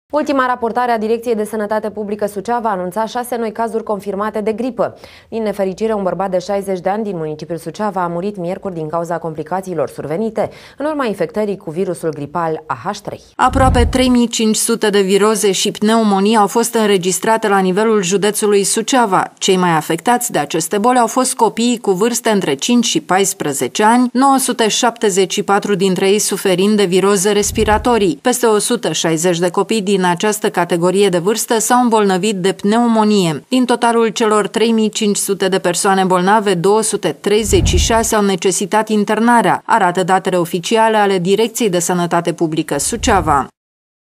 Ultima raportare a Direcției de Sănătate Publică Suceava anunța 6 noi cazuri confirmate de gripă. Din nefericire, un bărbat de 60 de ani din municipiul Suceava a murit miercuri din cauza complicațiilor survenite în urma infectării cu virusul gripal AH3. Aproape 3500 de viroze și pneumonii au fost înregistrate la nivelul județului Suceava. Cei mai afectați de aceste boli au fost copiii cu vârste între 5 și 14 ani, 974 dintre ei suferind de viroze respiratorii. Peste 160 de copii din această categorie de vârstă s-au îmbolnăvit de pneumonie. Din totalul celor 3500 de persoane bolnave, 236 au necesitat internarea, arată datele oficiale ale Direcției de Sănătate Publică Suceava.